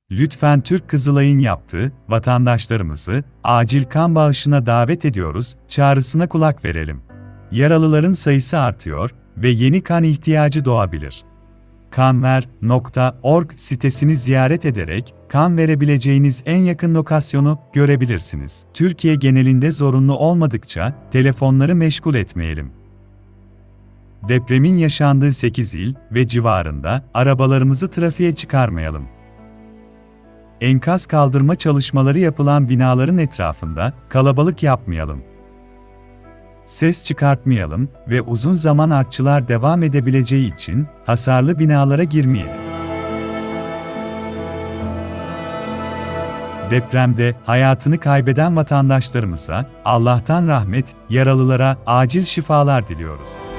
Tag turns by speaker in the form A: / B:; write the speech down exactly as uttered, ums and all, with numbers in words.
A: Lütfen Türk Kızılay'ın yaptığı, vatandaşlarımızı acil kan bağışına davet ediyoruz çağrısına kulak verelim. Yaralıların sayısı artıyor ve yeni kan ihtiyacı doğabilir. kanver nokta org sitesini ziyaret ederek kan verebileceğiniz en yakın lokasyonu görebilirsiniz. Türkiye genelinde zorunlu olmadıkça telefonları meşgul etmeyelim. Depremin yaşandığı sekiz il ve civarında arabalarımızı trafiğe çıkarmayalım. Enkaz kaldırma çalışmaları yapılan binaların etrafında kalabalık yapmayalım. Ses çıkartmayalım ve uzun zaman artçılar devam edebileceği için hasarlı binalara girmeyelim. Depremde hayatını kaybeden vatandaşlarımıza Allah'tan rahmet, yaralılara acil şifalar diliyoruz.